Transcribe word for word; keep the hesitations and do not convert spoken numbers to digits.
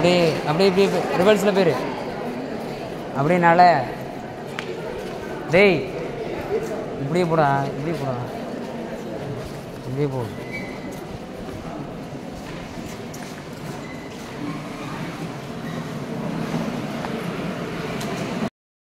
அப்படியே அப்படியே இப்படியே ரிவர்ஸில் போயிரு. அப்படின்னால டேய் இப்படியே போடா, இப்படியே போடா, இப்படியே போ.